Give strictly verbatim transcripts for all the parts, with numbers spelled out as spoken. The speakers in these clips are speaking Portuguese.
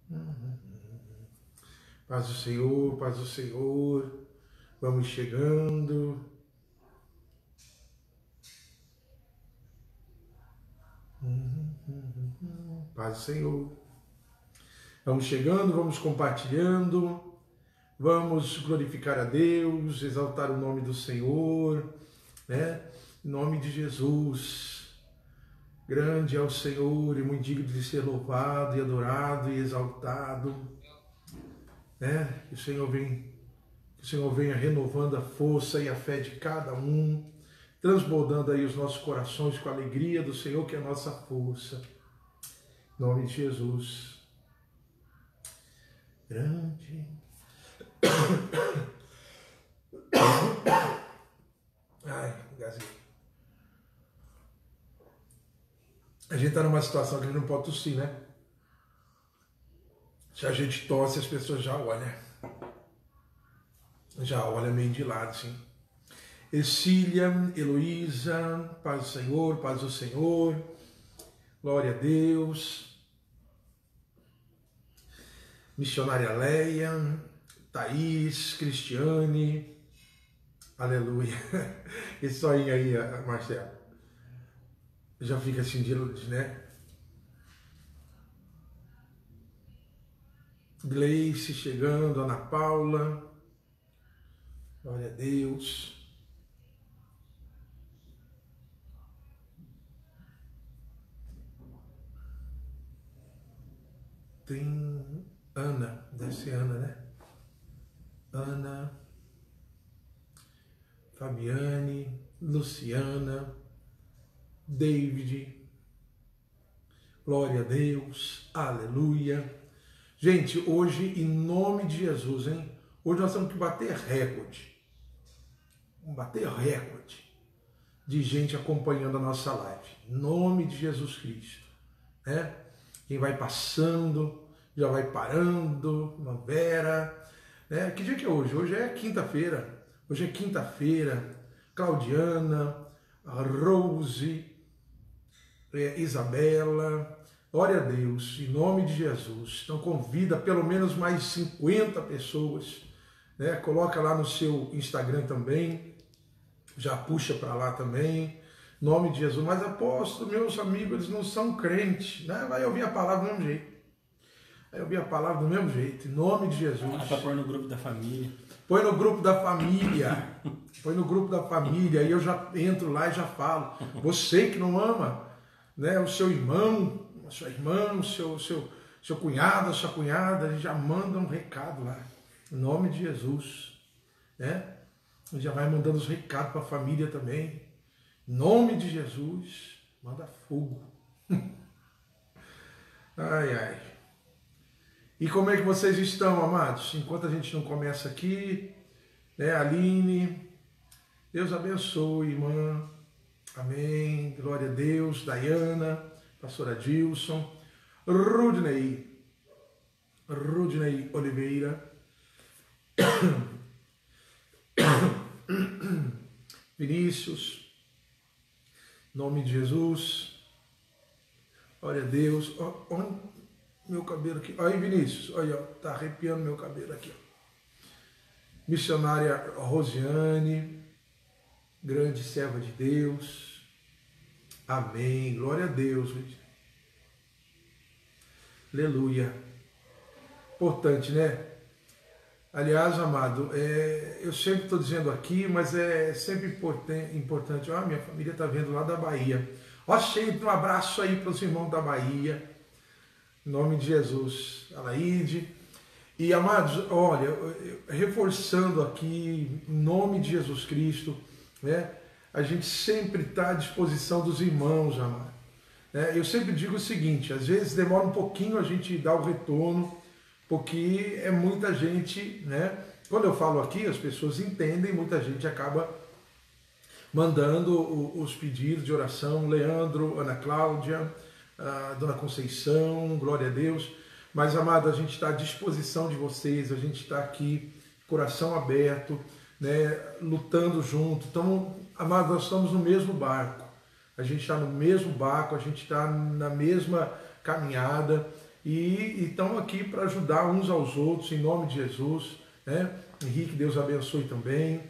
Paz do Senhor, paz do Senhor. Vamos chegando. Paz do Senhor. Vamos chegando, vamos compartilhando. Vamos glorificar a Deus, exaltar o nome do Senhor, né? Em nome de Jesus. Grande é o Senhor e muito digno de ser louvado e adorado e exaltado, né? Que o Senhor vem, que o Senhor venha renovando a força e a fé de cada um, transbordando aí os nossos corações com a alegria do Senhor, que é a nossa força. Em nome de Jesus. Grande. Ai, engasguei. A gente está numa situação que a gente não pode tossir, né? Se a gente tosse, as pessoas já olham. Já olham meio de lado, sim. Ercília, Heloísa, paz do Senhor, paz do Senhor. Glória a Deus. Missionária Leia, Thaís, Cristiane. Aleluia. Esse sonho aí, Marcelo. Já fica assim de luz, né? Gleice chegando, Ana Paula. Glória a Deus. Tem Ana, deve ser Ana, né? Ana, Fabiane, Luciana, David. Glória a Deus, aleluia. Gente, hoje, em nome de Jesus, hein? Hoje nós temos que bater recorde. Vamos bater recorde de gente acompanhando a nossa live. Em nome de Jesus Cristo, né? Quem vai passando, já vai parando, uma Vera, né? Que dia que é hoje? Hoje é quinta-feira. Hoje é quinta-feira. Claudiana, Rose, é, Isabela. Glória a Deus, em nome de Jesus. Então convida pelo menos mais cinquenta pessoas, né? Coloca lá no seu Instagram também, já puxa para lá também, em nome de Jesus. Mas apóstolo, meus amigos, eles não são crentes, né? Vai ouvir a palavra do mesmo jeito. Vai ouvir a palavra do mesmo jeito, em nome de Jesus. Ah, para pôr no grupo da família. Põe no grupo da família, põe no grupo da família, aí eu já entro lá e já falo. Você que não ama, né, o seu irmão, a sua irmã, o seu, seu, seu cunhado, a sua cunhada, a gente já manda um recado lá, em nome de Jesus, né? A gente já vai mandando os recados para a família também, em nome de Jesus, manda fogo. Ai, ai. E como é que vocês estão, amados? Enquanto a gente não começa aqui, né, Aline, Deus abençoe, irmã, amém, glória a Deus, Dayana, pastora Dilson, Rudney, Rudney Oliveira, Vinícius, em nome de Jesus, glória a Deus. Olha meu cabelo aqui, olha aí, Vinícius, olha, ó, tá arrepiando meu cabelo aqui, ó. Missionária Rosiane, grande serva de Deus, amém, glória a Deus, aleluia. Importante, né? Aliás, amado, é, eu sempre estou dizendo aqui, mas é sempre importante, importante. Ó, minha família está vendo lá da Bahia. Ó, cheio, um abraço aí para os irmãos da Bahia, em nome de Jesus, Alaide. E, amados, olha, reforçando aqui, em nome de Jesus Cristo, né? A gente sempre está à disposição dos irmãos, amado. É, eu sempre digo o seguinte, às vezes demora um pouquinho a gente dar o retorno, porque é muita gente, né? Quando eu falo aqui, as pessoas entendem, muita gente acaba mandando os pedidos de oração, Leandro, Ana Cláudia, a Dona Conceição, glória a Deus. Mas, amado, a gente está à disposição de vocês, a gente está aqui, coração aberto, né, lutando junto. Então, amado, nós estamos no mesmo barco. A gente está no mesmo barco, a gente está na mesma caminhada. e estão aqui para ajudar uns aos outros, em nome de Jesus, né? Henrique, Deus abençoe também.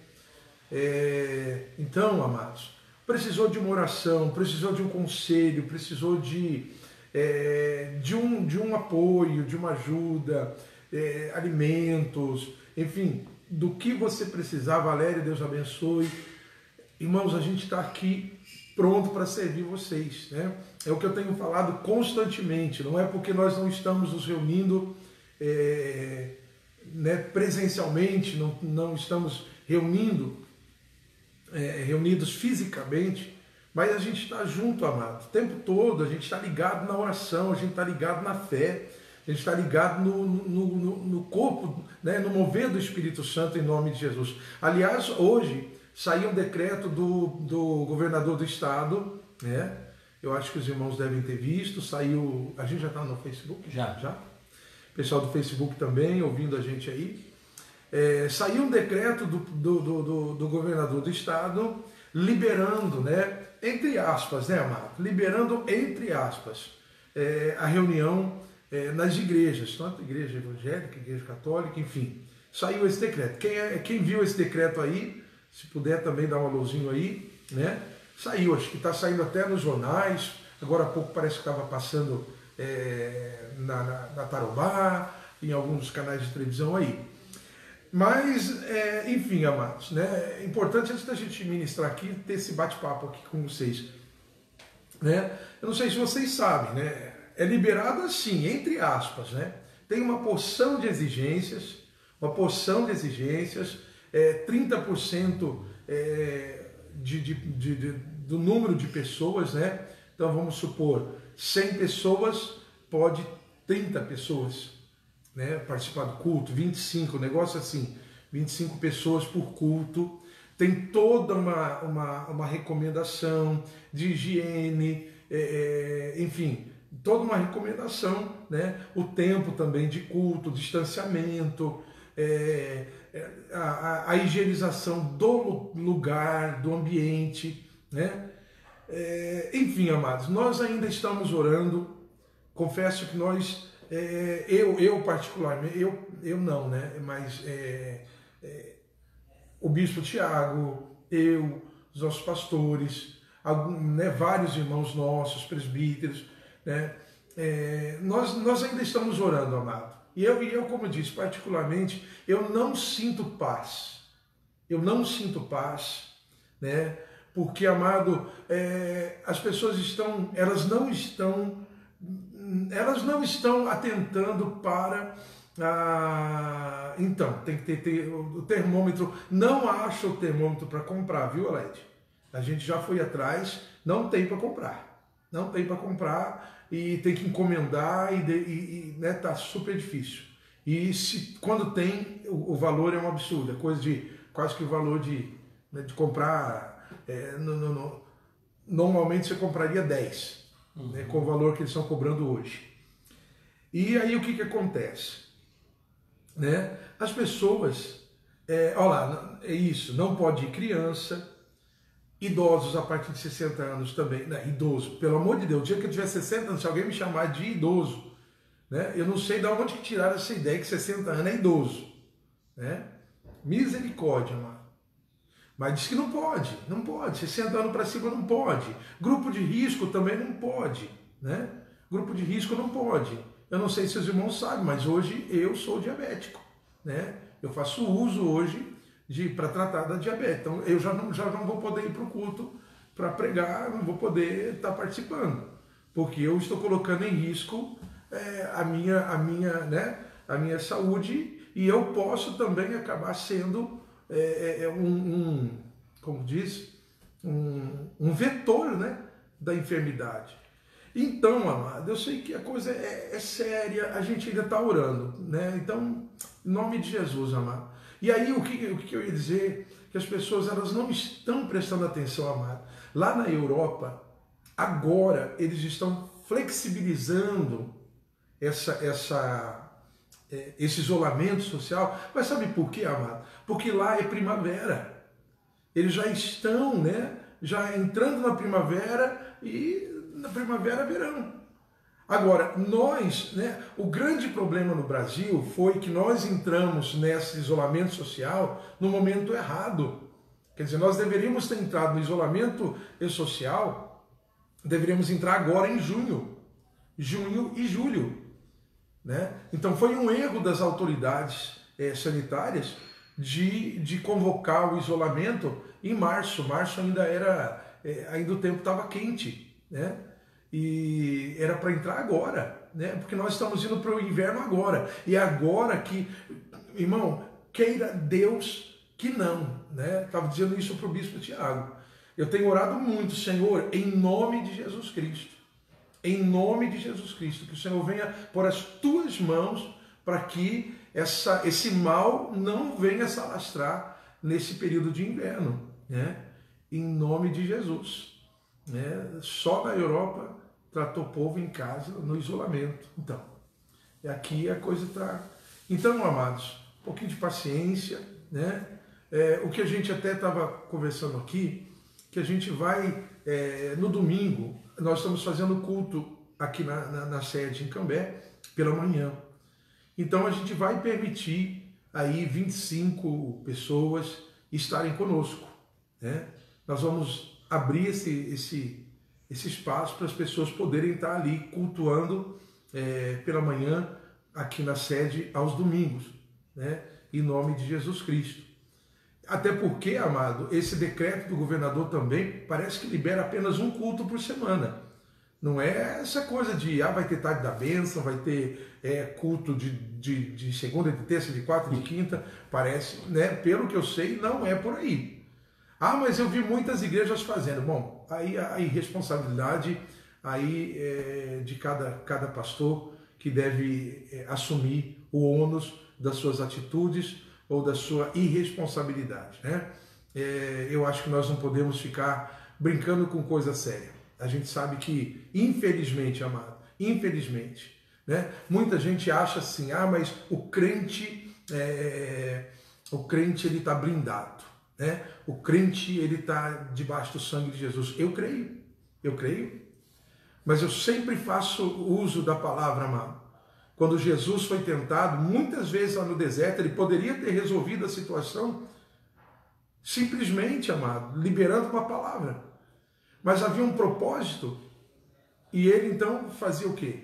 É, então, amados, precisou de uma oração, precisou de um conselho, precisou de, é, de, um, de um apoio, de uma ajuda, é, alimentos, enfim, do que você precisar. Valéria, Deus abençoe. Irmãos, a gente está aqui pronto para servir vocês, né? É o que eu tenho falado constantemente, não é porque nós não estamos nos reunindo é, né, presencialmente, não, não estamos reunindo, é, reunidos fisicamente, mas a gente está junto, amado, o tempo todo. A gente está ligado na oração, a gente está ligado na fé, a gente está ligado no, no, no, no corpo, né, no mover do Espírito Santo em nome de Jesus. Aliás, hoje saiu um decreto do, do governador do estado, né? Eu acho que os irmãos devem ter visto, saiu, a gente já está no Facebook? Já. Já? Pessoal do Facebook também, ouvindo a gente aí. É, saiu um decreto do, do, do, do governador do estado, liberando, né, entre aspas, né, amado? Liberando, entre aspas, é, a reunião é, nas igrejas, tanto igreja evangélica, igreja católica, enfim. Saiu esse decreto. Quem, é, quem viu esse decreto aí, se puder também dar um alôzinho aí, né? Saiu, acho que está saindo até nos jornais, agora há pouco parece que estava passando é, na, na, na Tarobá, em alguns canais de televisão aí. Mas, é, enfim, amados, né? É importante, antes da gente ministrar aqui, ter esse bate-papo aqui com vocês. Né? Eu não sei se vocês sabem, né? É liberado assim, entre aspas, né? Tem uma porção de exigências, uma porção de exigências, é, trinta por cento é, de, de, de, de, do número de pessoas, né? Então vamos supor, cem pessoas, pode trinta pessoas, né, participar do culto, vinte e cinco, negócio assim, vinte e cinco pessoas por culto. Tem toda uma, uma, uma recomendação de higiene, é, é, enfim, toda uma recomendação, né? O tempo também de culto, distanciamento, é, a, a, a higienização do lugar, do ambiente, né? É, enfim, amados, nós ainda estamos orando. Confesso que nós, é, eu, eu particularmente, eu, eu não, né? Mas é, é, o bispo Tiago, eu, os nossos pastores, algum, né, vários irmãos nossos, presbíteros, né? É, nós, nós ainda estamos orando, amado. E eu, e eu, como eu disse, particularmente, eu não sinto paz. Eu não sinto paz, né? Porque, amado, é, as pessoas estão, elas não estão, elas não estão atentando para, ah, então, tem que ter, ter o termômetro. Não acha o termômetro para comprar, viu, Aled? A gente já foi atrás, não tem para comprar, não tem para comprar e tem que encomendar e, de, e, e né, tá super difícil. E se, quando tem, o, o valor é um absurdo, é coisa de quase que o valor de, né, de comprar. É, no, no, no, normalmente você compraria dez, uhum, né, com o valor que eles estão cobrando hoje. E aí o que, que acontece? Né? As pessoas, é, olha lá, é isso, não pode ir criança, idosos a partir de sessenta anos também, né, idoso, pelo amor de Deus, o dia que eu tiver sessenta anos, se alguém me chamar de idoso, né, eu não sei de onde que tiraram essa ideia que sessenta anos é idoso, né? Misericórdia, mano. Mas diz que não pode, não pode, sessenta anos para cima não pode. Grupo de risco também não pode, né? Grupo de risco não pode. Eu não sei se os irmãos sabem, mas hoje eu sou diabético, né? Eu faço uso hoje para tratar da diabetes. Então eu já não, já não vou poder ir para o culto para pregar, não vou poder estar participando, porque eu estou colocando em risco é, a, minha, a, minha, né, a minha saúde, e eu posso também acabar sendo É, é um, um, como diz, um, um vetor, né, da enfermidade. Então, amado, eu sei que a coisa é, é séria, a gente ainda está orando, né? Então, em nome de Jesus, amado. E aí, o que, o que eu ia dizer? Que as pessoas, elas não estão prestando atenção, amado. Lá na Europa, agora, eles estão flexibilizando essa... essa esse isolamento social. Mas sabe por quê, amado? Porque lá é primavera. Eles já estão, né, já entrando na primavera, e na primavera, verão. Agora, nós, né, o grande problema no Brasil foi que nós entramos nesse isolamento social no momento errado. Quer dizer, nós deveríamos ter entrado no isolamento social, deveríamos entrar agora em junho, junho e julho. Né? Então foi um erro das autoridades é, sanitárias de, de convocar o isolamento em março. Março ainda era, é, ainda o tempo estava quente, né? E era para entrar agora, né? Porque nós estamos indo para o inverno agora. E agora que, irmão, queira Deus que não, né? Estava dizendo isso para o bispo Tiago. Eu tenho orado muito, Senhor, em nome de Jesus Cristo. Em nome de Jesus Cristo, que o Senhor venha por as tuas mãos para que essa, esse mal não venha se alastrar nesse período de inverno, né? Em nome de Jesus. Né? Só na Europa tratou o povo em casa, no isolamento. Então, aqui a coisa está... Então, amados, um pouquinho de paciência, né? É, o que a gente até estava conversando aqui, que a gente vai, é, no domingo, nós estamos fazendo culto aqui na, na, na sede em Cambé, pela manhã. Então a gente vai permitir aí vinte e cinco pessoas estarem conosco, né? Nós vamos abrir esse, esse, esse espaço para as pessoas poderem estar ali cultuando é, pela manhã aqui na sede aos domingos, né? Em nome de Jesus Cristo. Até porque, amado, esse decreto do governador também parece que libera apenas um culto por semana. Não é essa coisa de, ah, vai ter tarde da bênção, vai ter é, culto de, de, de segunda, de terça, de quarta, de quinta. Parece, né? Pelo que eu sei, não é por aí. Ah, mas eu vi muitas igrejas fazendo. Bom, aí a irresponsabilidade aí, é, de cada, cada pastor que deve é, assumir o ônus das suas atitudes ou da sua irresponsabilidade, né? É, eu acho que nós não podemos ficar brincando com coisa séria. A gente sabe que, infelizmente, amado, infelizmente, né? Muita gente acha assim, ah, mas o crente, é, o crente ele está blindado, né? O crente ele está debaixo do sangue de Jesus. Eu creio, eu creio, mas eu sempre faço uso da palavra, amado. Quando Jesus foi tentado, muitas vezes lá no deserto, ele poderia ter resolvido a situação simplesmente, amado, liberando uma palavra. Mas havia um propósito e ele então fazia o quê?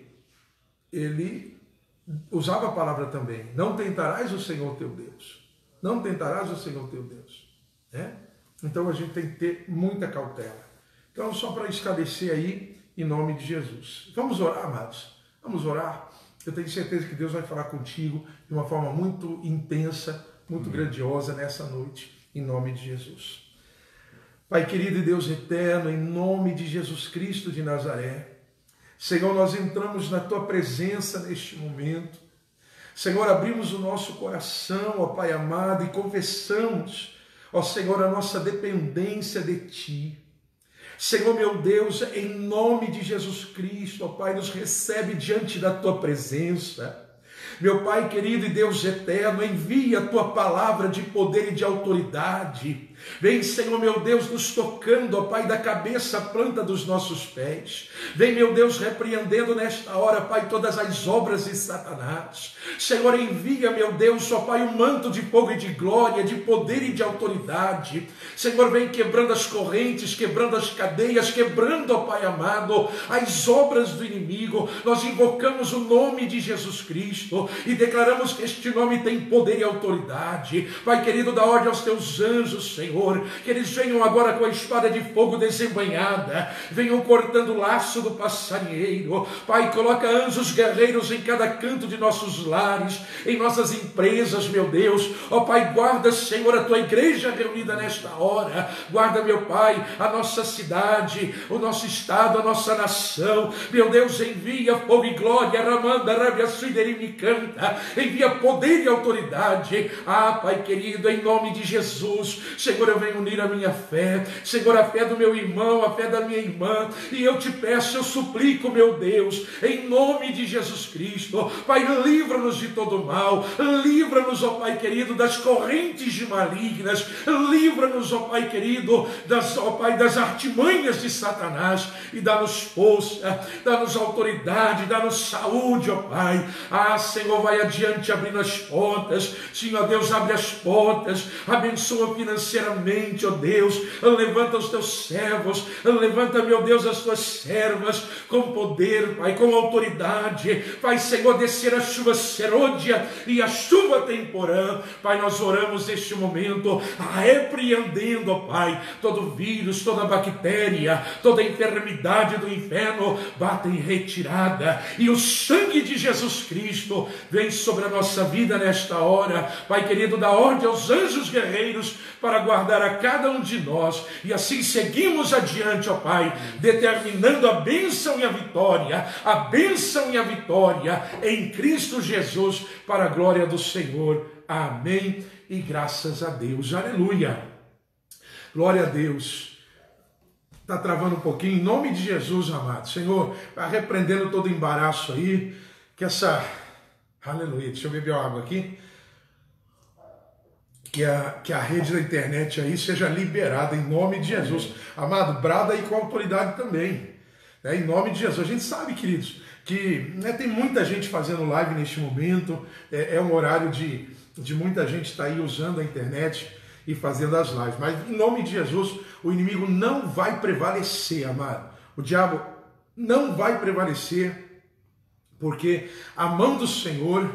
Ele usava a palavra também. Não tentarás o Senhor teu Deus. Não tentarás o Senhor teu Deus. Né? Então a gente tem que ter muita cautela. Então só para esclarecer aí, em nome de Jesus. Vamos orar, amados. Vamos orar. Eu tenho certeza que Deus vai falar contigo de uma forma muito intensa, muito Amém. Grandiosa nessa noite, em nome de Jesus. Pai querido e Deus eterno, em nome de Jesus Cristo de Nazaré, Senhor, nós entramos na Tua presença neste momento. Senhor, abrimos o nosso coração, ó Pai amado, e confessamos, ó Senhor, a nossa dependência de Ti. Senhor meu Deus, em nome de Jesus Cristo, ó Pai, nos recebe diante da Tua presença. Meu Pai querido e Deus eterno, envia a Tua palavra de poder e de autoridade. Vem, Senhor meu Deus, nos tocando, ó Pai, da cabeça à planta dos nossos pés. Vem, meu Deus, repreendendo nesta hora, Pai, todas as obras de Satanás. Senhor, envia, meu Deus, ó Pai, um manto de fogo e de glória, de poder e de autoridade. Senhor, vem quebrando as correntes, quebrando as cadeias, quebrando, ó Pai amado, as obras do inimigo. Nós invocamos o nome de Jesus Cristo e declaramos que este nome tem poder e autoridade. Pai querido, dá ordem aos Teus anjos, Senhor, que eles venham agora com a espada de fogo desembainhada, venham cortando o laço do passarinheiro. Pai, coloca anjos guerreiros em cada canto de nossos lares, em nossas empresas, meu Deus. Ó Pai, guarda, Senhor, a Tua igreja reunida nesta hora. Guarda, meu Pai, a nossa cidade, o nosso estado, a nossa nação. Meu Deus, envia fogo e glória, ramanda, rabia, suiderimi, canta. Envia poder e autoridade. Ah, Pai querido, em nome de Jesus, Senhor, Senhor, eu venho unir a minha fé, Senhor, a fé do meu irmão, a fé da minha irmã, e eu te peço, eu suplico, meu Deus, em nome de Jesus Cristo, Pai, livra-nos de todo mal, livra-nos, ó Pai querido, das correntes malignas, livra-nos, ó Pai querido, das, ó Pai, das artimanhas de Satanás, e dá-nos força, dá-nos autoridade, dá-nos saúde, ó Pai. Ah, Senhor, vai adiante abrindo as portas, Senhor Deus, abre as portas, abençoa financeiramente, ó Deus, levanta os teus servos, levanta, meu Deus, as tuas servas, com poder, Pai, com autoridade, Pai, Senhor, descer a chuva serôdia e a chuva temporã, Pai, nós oramos neste momento, repreendendo, ó Pai, todo vírus, toda bactéria, toda enfermidade do inferno, bata em retirada, e o sangue de Jesus Cristo vem sobre a nossa vida nesta hora, Pai querido, dá ordem aos anjos guerreiros para guardar a cada um de nós, e assim seguimos adiante, ó Pai, determinando a bênção e a vitória, a bênção e a vitória em Cristo Jesus, para a glória do Senhor. Amém e graças a Deus. Aleluia. Glória a Deus. Está travando um pouquinho, em nome de Jesus, amado. Senhor, vai repreendendo todo embaraço aí, que essa... Aleluia, deixa eu beber água aqui. Que a, que a rede da internet aí seja liberada, em nome de Jesus. Amado, brada aí com autoridade também, né? Em nome de Jesus. A gente sabe, queridos, que né, tem muita gente fazendo live neste momento, é, é um horário de, de muita gente estar aí usando a internet e fazendo as lives, mas em nome de Jesus, o inimigo não vai prevalecer, amado. O diabo não vai prevalecer, porque a mão do Senhor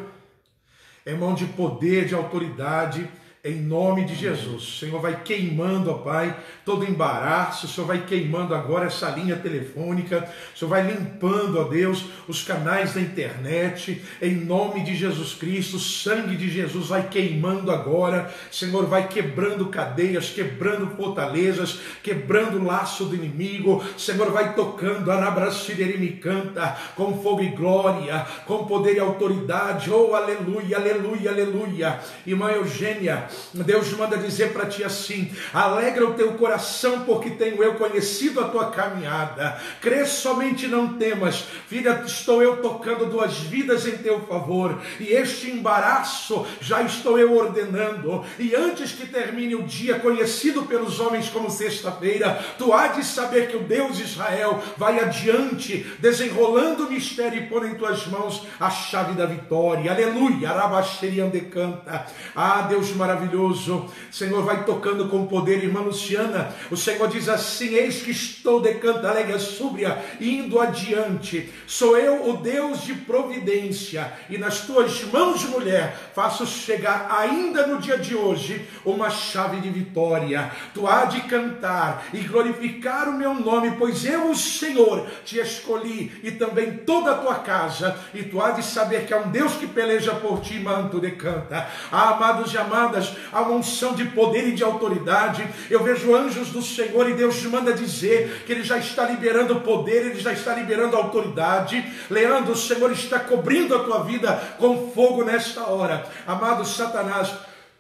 é mão de poder, de autoridade, em nome de Jesus. O Senhor vai queimando, ó Pai, todo embaraço, o Senhor vai queimando agora essa linha telefônica, o Senhor vai limpando, ó Deus, os canais da internet, em nome de Jesus Cristo. O sangue de Jesus vai queimando agora, o Senhor vai quebrando cadeias, quebrando fortalezas, quebrando o laço do inimigo, o Senhor vai tocando, Arabrasiremi canta, com fogo e glória, com poder e autoridade, oh aleluia, aleluia, aleluia. Irmã Eugênia, Deus manda dizer para ti assim: alegra o teu coração, porque tenho eu conhecido a tua caminhada. Crê somente, não temas, filha, estou eu tocando duas vidas em teu favor, e este embaraço já estou eu ordenando, e antes que termine o dia, conhecido pelos homens como sexta-feira, tu há de saber que o Deus de Israel vai adiante, desenrolando o mistério, e pôr em tuas mãos a chave da vitória. Aleluia, Arabaxeriande canta. Ah, Deus maravilhoso, Senhor, vai tocando com poder. Irmã Luciana, o Senhor diz assim: eis que estou de canta alegre súbria, indo adiante, sou eu o Deus de providência, e nas tuas mãos, mulher, faço chegar ainda no dia de hoje uma chave de vitória. Tu há de cantar e glorificar o meu nome, pois eu, o Senhor, te escolhi, e também toda a tua casa, e tu há de saber que há um Deus que peleja por ti. Manto de canta. Ah, amados e amadas, há uma unção de poder e de autoridade. Eu vejo anjos do Senhor, e Deus manda dizer que Ele já está liberando poder, Ele já está liberando autoridade. Leandro, o Senhor está cobrindo a tua vida com fogo nesta hora. Amado Satanás,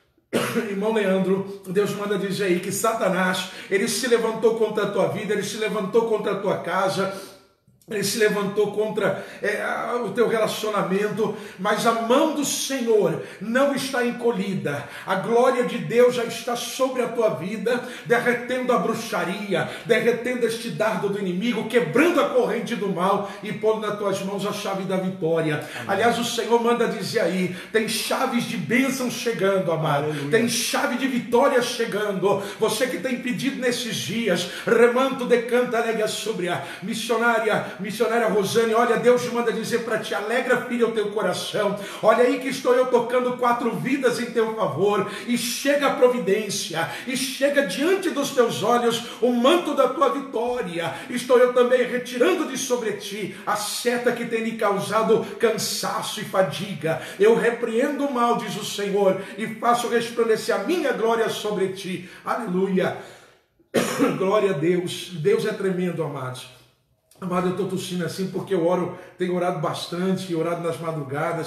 irmão Leandro, Deus manda dizer aí que Satanás, ele se levantou contra a tua vida, ele se levantou contra a tua casa, ele se levantou contra é, o teu relacionamento, mas a mão do Senhor não está encolhida. A glória de Deus já está sobre a tua vida, derretendo a bruxaria, derretendo este dardo do inimigo, quebrando a corrente do mal e pondo nas tuas mãos a chave da vitória. Amém. Aliás, o Senhor manda dizer aí, tem chaves de bênção chegando, amado. Aleluia. Tem chave de vitória chegando. Você que tem pedido nesses dias, remanto de canta alegre sobre a missionária, missionária Rosane, olha, Deus manda dizer para ti: alegra, filha, o teu coração. Olha aí que estou eu tocando quatro vidas em teu favor, e chega a providência, e chega diante dos teus olhos o manto da tua vitória. Estou eu também retirando de sobre ti a seta que tem lhe causado cansaço e fadiga. Eu repreendo o mal, diz o Senhor, e faço resplandecer a minha glória sobre ti. Aleluia. Glória a Deus. Deus é tremendo, amados. Amado, eu estou tossindo assim porque eu oro, tenho orado bastante, orado nas madrugadas,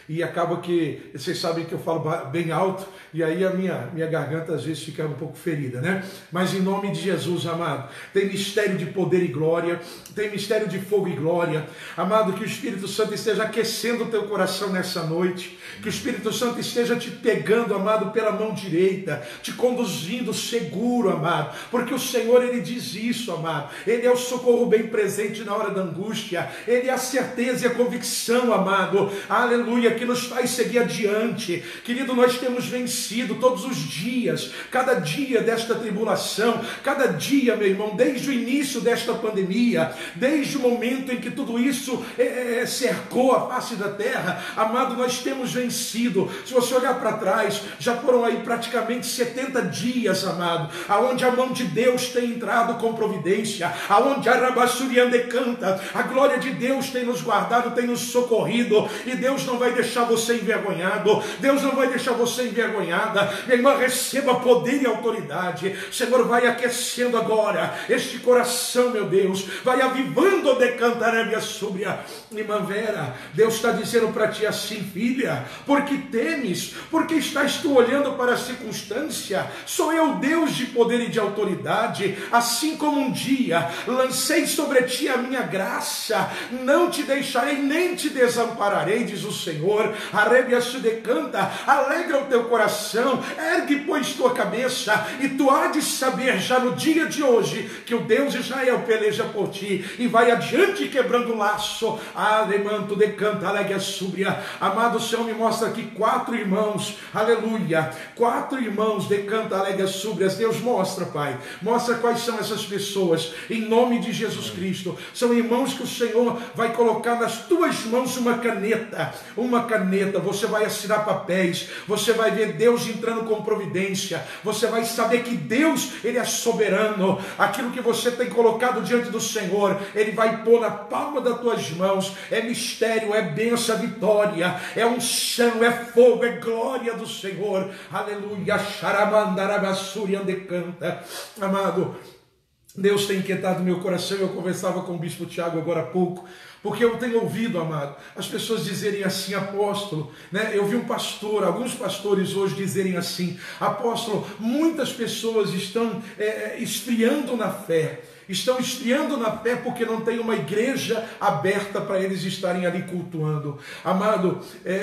e acaba que, vocês sabem que eu falo bem alto, e aí a minha, minha garganta às vezes fica um pouco ferida, né? Mas em nome de Jesus, amado, tem mistério de poder e glória, tem mistério de fogo e glória, amado, que o Espírito Santo esteja aquecendo o teu coração nessa noite, que o Espírito Santo esteja te pegando, amado, pela mão direita, te conduzindo seguro, amado, porque o Senhor, Ele diz isso, amado, Ele é o socorro bem presente na hora da angústia, Ele é a certeza e a convicção, amado, aleluia, que nos faz seguir adiante. Querido, nós temos vencido todos os dias, cada dia desta tribulação, cada dia, meu irmão, desde o início desta pandemia, desde o momento em que tudo isso é, é, cercou a face da terra, amado, nós temos vencido. Se você olhar para trás, já foram aí praticamente setenta dias, amado, aonde a mão de Deus tem entrado com providência, aonde a Rabassuriande canta, a glória de Deus tem nos guardado, tem nos socorrido, e Deus não vai deixar você envergonhado, Deus não vai deixar você envergonhada. Minha irmã, receba poder e autoridade. O Senhor vai aquecendo agora este coração, meu Deus, vai avivando de cantarévia sobre a irmã Vera. Deus está dizendo para ti assim: filha, porque temes, porque estás tu olhando para a circunstância? Sou eu Deus de poder e de autoridade, assim como um dia lancei sobre ti a minha graça, não te deixarei nem te desampararei, diz o Senhor. Arrebia se decanta, alegra o teu coração, ergue pois tua cabeça, e tu há de saber já no dia de hoje que o Deus de Israel peleja por ti, e vai adiante quebrando o laço. Alemanto decanta, alegra súbria. Amado, o Senhor me mostra aqui quatro irmãos, aleluia, quatro irmãos, decanta, alegra súbrias. Deus mostra, Pai, mostra quais são essas pessoas, em nome de Jesus Cristo. São irmãos que o Senhor vai colocar nas tuas mãos uma caneta, uma caneta, você vai assinar papéis, você vai ver Deus entrando com providência, você vai saber que Deus, Ele é soberano, aquilo que você tem colocado diante do Senhor, Ele vai pôr na palma das tuas mãos. É mistério, é bênção, é vitória, é unção, é fogo, é glória do Senhor, aleluia. Xaramandarabassuria decanta. Amado, Deus tem inquietado meu coração. Eu conversava com o bispo Tiago agora há pouco, porque eu tenho ouvido, amado, as pessoas dizerem assim: apóstolo, né? Eu vi um pastor, alguns pastores hoje dizerem assim: apóstolo, muitas pessoas estão é, esfriando na fé, estão esfriando na fé porque não tem uma igreja aberta para eles estarem ali cultuando. Amado,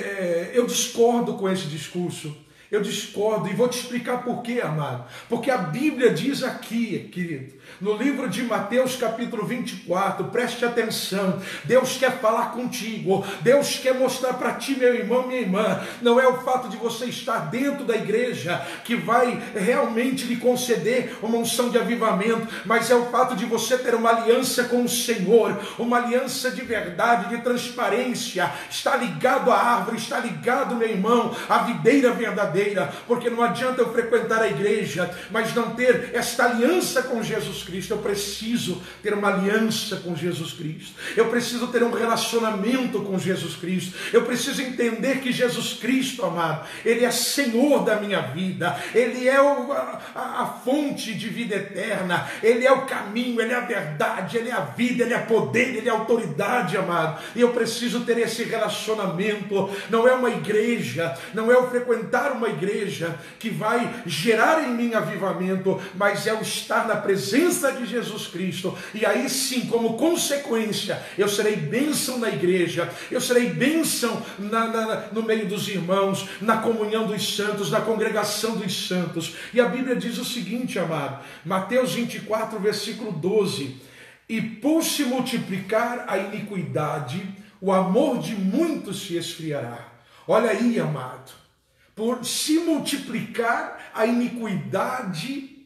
é, eu discordo com esse discurso. Eu discordo, e vou te explicar por quê, amado. Porque a Bíblia diz aqui, querido, no livro de Mateus capítulo vinte e quatro, preste atenção, Deus quer falar contigo, Deus quer mostrar para ti, meu irmão, minha irmã, não é o fato de você estar dentro da igreja que vai realmente lhe conceder uma unção de avivamento, mas é o fato de você ter uma aliança com o Senhor, uma aliança de verdade, de transparência, está ligado à árvore, está ligado, meu irmão, à videira verdadeira. Porque não adianta eu frequentar a igreja, mas não ter esta aliança com Jesus Cristo. Eu preciso ter uma aliança com Jesus Cristo, eu preciso ter um relacionamento com Jesus Cristo, eu preciso entender que Jesus Cristo, amado, Ele é Senhor da minha vida, Ele é o, a, a fonte de vida eterna, Ele é o caminho, Ele é a verdade, Ele é a vida, Ele é poder, Ele é autoridade, amado. E eu preciso ter esse relacionamento. Não é uma igreja, não é eu frequentar uma igreja que vai gerar em mim avivamento, mas é o estar na presença de Jesus Cristo, e aí sim, como consequência, eu serei bênção na igreja, eu serei bênção na, na, no meio dos irmãos, na comunhão dos santos, na congregação dos santos. E a Bíblia diz o seguinte, amado, Mateus vinte e quatro, versículo doze, e por se multiplicar a iniquidade, o amor de muitos se esfriará. Olha aí, amado, por se multiplicar a iniquidade,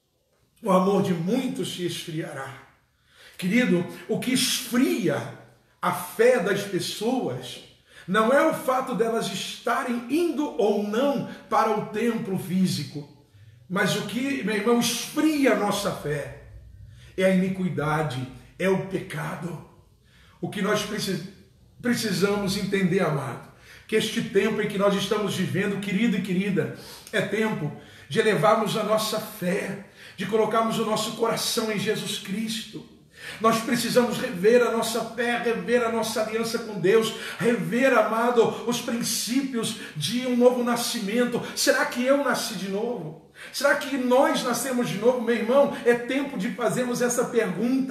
o amor de muitos se esfriará. Querido, o que esfria a fé das pessoas não é o fato delas estarem indo ou não para o templo físico, mas o que, meu irmão, esfria a nossa fé é a iniquidade, é o pecado. O que nós precisamos entender, amado, que este tempo em que nós estamos vivendo, querido e querida, é tempo de elevarmos a nossa fé, de colocarmos o nosso coração em Jesus Cristo. Nós precisamos rever a nossa fé, rever a nossa aliança com Deus, rever, amado, os princípios de um novo nascimento. Será que eu nasci de novo? Será que nós nascemos de novo, meu irmão? É tempo de fazermos essa pergunta.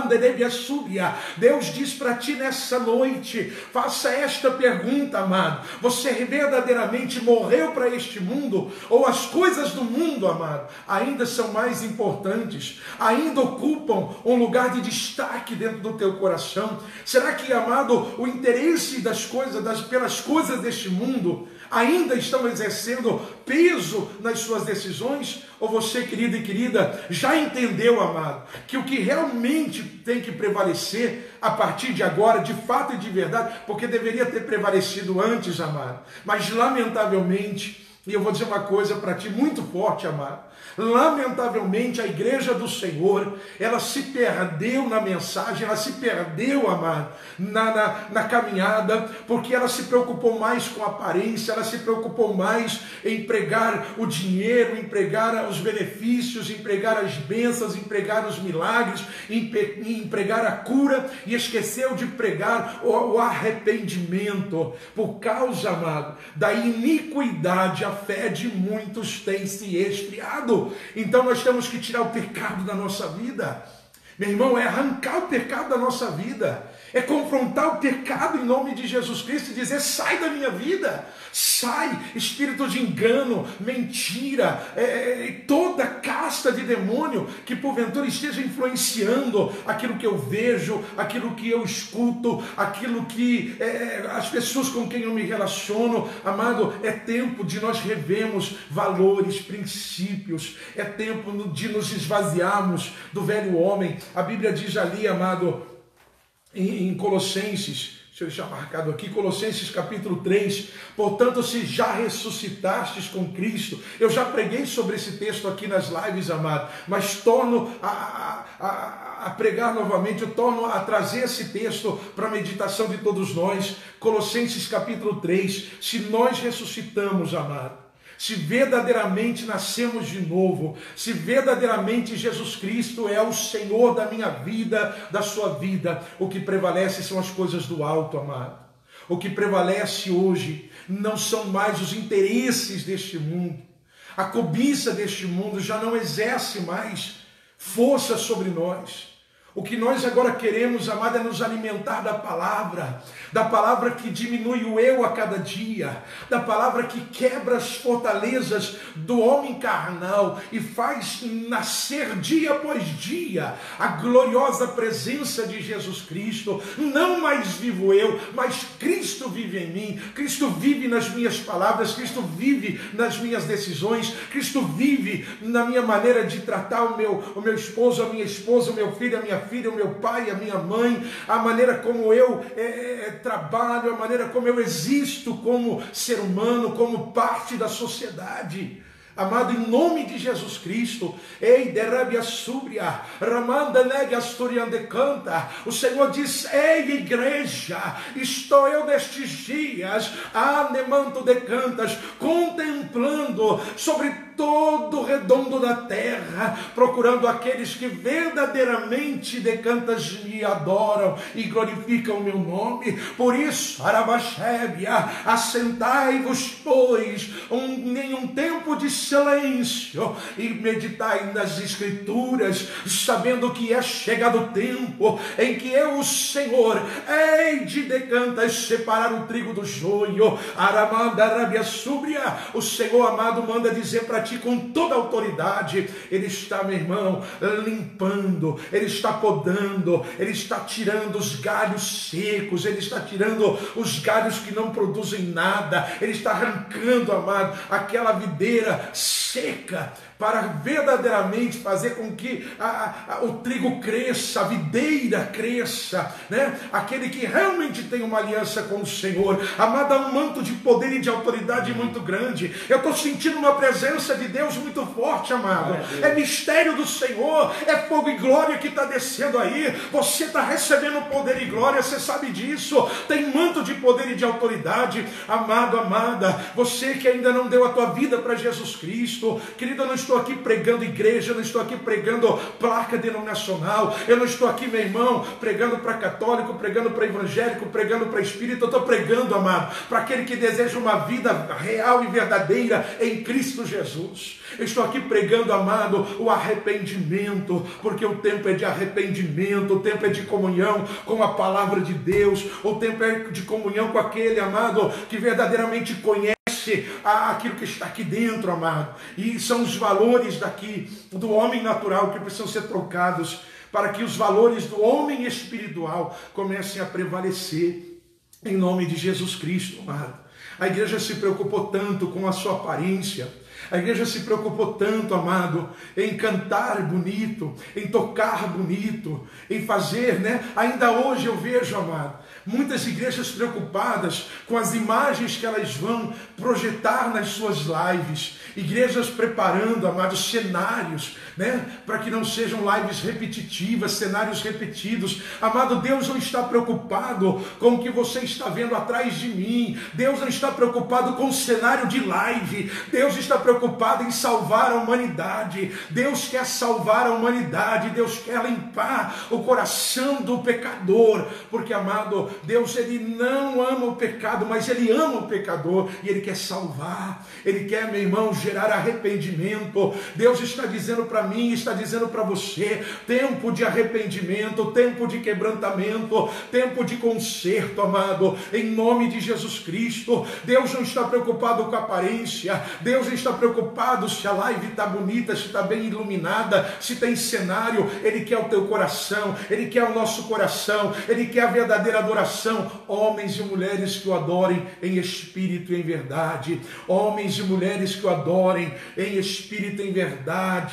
Deus diz para ti nessa noite, faça esta pergunta, amado. Você verdadeiramente morreu para este mundo? Ou as coisas do mundo, amado, ainda são mais importantes? Ainda ocupam um lugar de destaque dentro do teu coração? Será que, amado, o interesse das coisas, das, pelas coisas deste mundo ainda estão exercendo peso nas suas decisões? Ou você, querido e querida, já entendeu, amado, que o que realmente tem que prevalecer a partir de agora, de fato e de verdade, porque deveria ter prevalecido antes, amado, mas lamentavelmente, e eu vou dizer uma coisa para ti muito forte, amado, lamentavelmente a igreja do Senhor, ela se perdeu na mensagem, ela se perdeu, amado, na, na, na caminhada, porque ela se preocupou mais com a aparência, ela se preocupou mais em pregar o dinheiro, em pregar os benefícios, em pregar as bênçãos, em pregar os milagres, em, em pregar a cura, e esqueceu de pregar o, o arrependimento. Por causa, amado, da iniquidade, a fé de muitos tem se esfriado. Então nós temos que tirar o pecado da nossa vida. Meu irmão, é arrancar o pecado da nossa vida, é confrontar o pecado em nome de Jesus Cristo e dizer: sai da minha vida, sai, espírito de engano, mentira, é, é, toda casta de demônio que porventura esteja influenciando aquilo que eu vejo, aquilo que eu escuto, aquilo que é, as pessoas com quem eu me relaciono. Amado, é tempo de nós revermos valores, princípios, é tempo de nos esvaziarmos do velho homem. A Bíblia diz ali, amado, em Colossenses, deixa eu deixar marcado aqui, Colossenses capítulo três, portanto, se já ressuscitastes com Cristo, eu já preguei sobre esse texto aqui nas lives, amado, mas torno a, a, a pregar novamente, eu torno a trazer esse texto para a meditação de todos nós. Colossenses capítulo três, se nós ressuscitamos, amado, se verdadeiramente nascemos de novo, se verdadeiramente Jesus Cristo é o Senhor da minha vida, da sua vida, o que prevalece são as coisas do alto, amado. O que prevalece hoje não são mais os interesses deste mundo. A cobiça deste mundo já não exerce mais força sobre nós. O que nós agora queremos, amado, é nos alimentar da palavra, da palavra que diminui o eu a cada dia, da palavra que quebra as fortalezas do homem carnal e faz nascer dia após dia a gloriosa presença de Jesus Cristo. Não mais vivo eu, mas Cristo vive em mim, Cristo vive nas minhas palavras, Cristo vive nas minhas decisões, Cristo vive na minha maneira de tratar o meu, o meu esposo, a minha esposa, o meu filho, a minha filha, o meu pai, a minha mãe, a maneira como eu é, é, trabalho, a maneira como eu existo como ser humano, como parte da sociedade. Amado, em nome de Jesus Cristo, ei, derabia súbria, ramanda nega asturiande canta. O Senhor diz: ei, igreja, estou eu nestes dias, anemanto de cantas, contemplando sobre todo o redondo da terra, procurando aqueles que verdadeiramente de cantas me adoram e glorificam o meu nome. Por isso, Arabachébia, assentai-vos, pois, um, em um tempo de silêncio e meditai nas Escrituras, sabendo que é chegado o tempo em que eu, o Senhor, hei de decantas separar o trigo do joio. Aramanda, Arábia Súbria, o Senhor amado manda dizer para ti com toda a autoridade: Ele está, meu irmão, limpando, Ele está podando, Ele está tirando os galhos secos, Ele está tirando os galhos que não produzem nada, Ele está arrancando, amado, aquela videira seca, para verdadeiramente fazer com que a, a, o trigo cresça, a videira cresça, né? Aquele que realmente tem uma aliança com o Senhor. Amado, há um manto de poder e de autoridade muito grande. Eu estou sentindo uma presença de Deus muito forte, amado. É mistério do Senhor, é fogo e glória que está descendo aí. Você está recebendo poder e glória, você sabe disso. Tem manto de poder e de autoridade. Amado, amada, você que ainda não deu a tua vida para Jesus Cristo. Querido, eu não estou aqui pregando igreja, eu não estou aqui pregando placa denominacional, eu não estou aqui, meu irmão, pregando para católico, pregando para evangélico, pregando para espírita. Eu estou pregando, amado, para aquele que deseja uma vida real e verdadeira em Cristo Jesus. Eu estou aqui pregando, amado, o arrependimento, porque o tempo é de arrependimento, o tempo é de comunhão com a palavra de Deus, o tempo é de comunhão com aquele, amado, que verdadeiramente conhece aquilo que está aqui dentro, amado. E são os valores daqui do homem natural que precisam ser trocados para que os valores do homem espiritual comecem a prevalecer em nome de Jesus Cristo, amado. A igreja se preocupou tanto com a sua aparência, a igreja se preocupou tanto, amado, em cantar bonito, em tocar bonito, em fazer, né? Ainda hoje eu vejo, amado, muitas igrejas preocupadas com as imagens que elas vão projetar nas suas lives, igrejas preparando, amados, cenários, né? Para que não sejam lives repetitivas, cenários repetidos. Amado, Deus não está preocupado com o que você está vendo atrás de mim, Deus não está preocupado com o cenário de live, Deus está preocupado em salvar a humanidade. Deus quer salvar a humanidade, Deus quer limpar o coração do pecador, porque, amado, Deus, ele não ama o pecado, mas ele ama o pecador e ele quer salvar, ele quer, meu irmão, gerar arrependimento. Deus está dizendo para mim, está dizendo para você, tempo de arrependimento, tempo de quebrantamento, tempo de conserto, amado, em nome de Jesus Cristo. Deus não está preocupado com a aparência, Deus não está preocupado se a live está bonita, se está bem iluminada, se tem cenário. Ele quer o teu coração, ele quer o nosso coração, ele quer a verdadeira adoração. Homens e mulheres que o adorem em espírito e em verdade, homens e mulheres que o adorem em espírito e em verdade.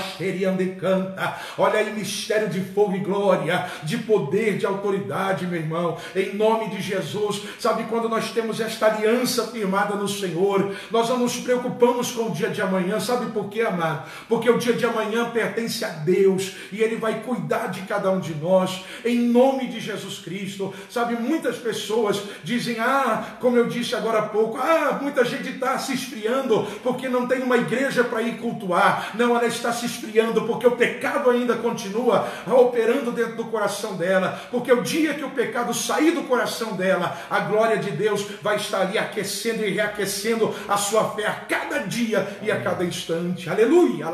Canta. Olha aí, mistério de fogo e glória, de poder, de autoridade, meu irmão, em nome de Jesus. Sabe, quando nós temos esta aliança firmada no Senhor, nós não nos preocupamos com o dia de amanhã. Sabe por quê, amado? Porque o dia de amanhã pertence a Deus e Ele vai cuidar de cada um de nós, em nome de Jesus Cristo. Sabe, muitas pessoas dizem, ah, como eu disse agora há pouco, ah, muita gente está se esfriando porque não tem uma igreja para ir cultuar. Não, ela está se esfriando porque o pecado ainda continua operando dentro do coração dela, porque o dia que o pecado sair do coração dela, a glória de Deus vai estar ali aquecendo e reaquecendo a sua fé a cada dia e a cada instante. Aleluia!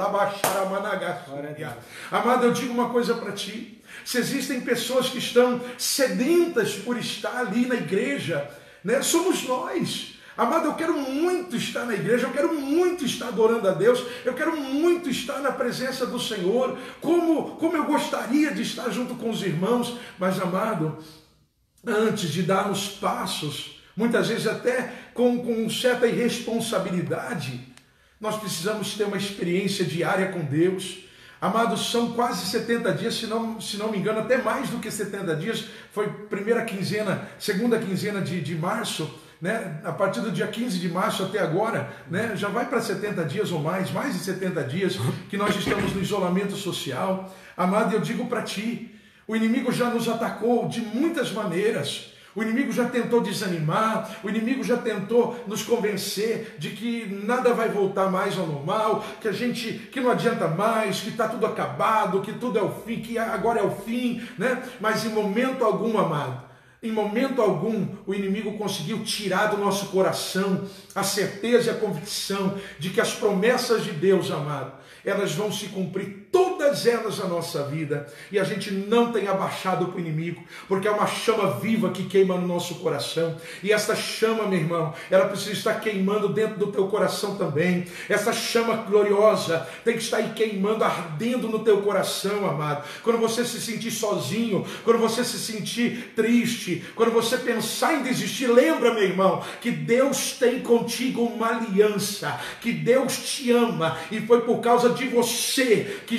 Amado, eu digo uma coisa para ti: se existem pessoas que estão sedentas por estar ali na igreja, né? Somos nós. Amado, eu quero muito estar na igreja, eu quero muito estar adorando a Deus, eu quero muito estar na presença do Senhor, como, como eu gostaria de estar junto com os irmãos. Mas, amado, antes de darmos passos, muitas vezes até com, com certa irresponsabilidade, nós precisamos ter uma experiência diária com Deus. Amados, são quase setenta dias, se não, se não me engano, até mais do que setenta dias. Foi primeira quinzena, segunda quinzena de, de março, né? A partir do dia quinze de março até agora, né? Já vai para setenta dias ou mais, mais de setenta dias que nós estamos no isolamento social. Amado, eu digo para ti, o inimigo já nos atacou de muitas maneiras. O inimigo já tentou desanimar, o inimigo já tentou nos convencer de que nada vai voltar mais ao normal, que a gente, que não adianta mais, que está tudo acabado, que tudo é o fim, que agora é o fim, né? Mas em momento algum, amado, em momento algum, o inimigo conseguiu tirar do nosso coração a certeza e a convicção de que as promessas de Deus, amado, elas vão se cumprir, todas elas na nossa vida, e a gente não tem abaixado para o inimigo, porque é uma chama viva que queima no nosso coração, e essa chama, meu irmão, ela precisa estar queimando dentro do teu coração também. Essa chama gloriosa tem que estar aí queimando, ardendo no teu coração, amado. Quando você se sentir sozinho, quando você se sentir triste, quando você pensar em desistir, lembra, meu irmão, que Deus tem contigo uma aliança, que Deus te ama, e foi por causa de você que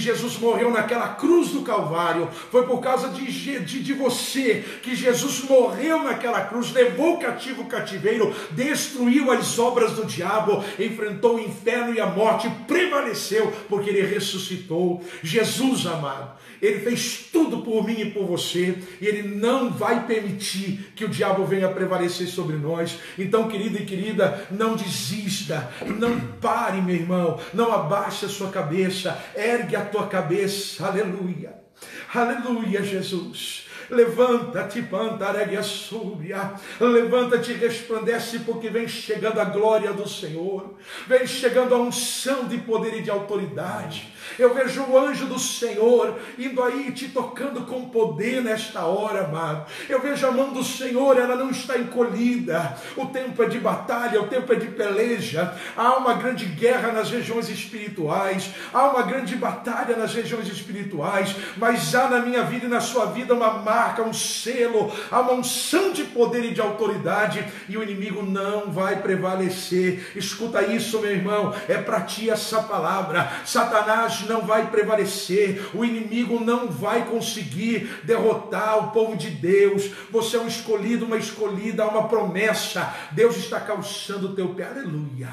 Jesus morreu naquela cruz do Calvário, foi por causa de, de, de você que Jesus morreu naquela cruz, levou cativo o cativeiro, destruiu as obras do diabo, enfrentou o inferno e a morte, prevaleceu, porque ele ressuscitou. Jesus, amado, ele fez tudo por mim e por você, e ele não vai permitir que o diabo venha prevalecer sobre nós. Então, querido e querida, não desista, não pare, meu irmão, não abaixe a sua cabeça, ergue a tua cabeça, aleluia, aleluia, Jesus. Levanta-te, pantaregue a súbia, levanta-te e resplandece, porque vem chegando a glória do Senhor, vem chegando a unção de poder e de autoridade. Eu vejo o anjo do Senhor indo aí te tocando com poder nesta hora, amado. Eu vejo a mão do Senhor, ela não está encolhida. O tempo é de batalha, o tempo é de peleja. Há uma grande guerra nas regiões espirituais, há uma grande batalha nas regiões espirituais, mas há na minha vida e na sua vida uma marca, um selo, há uma unção de poder e de autoridade, e o inimigo não vai prevalecer. Escuta isso, meu irmão, é para ti essa palavra. Satanás não vai prevalecer, o inimigo não vai conseguir derrotar o povo de Deus. Você é um escolhido, uma escolhida, há uma promessa. Deus está calçando o teu pé, aleluia.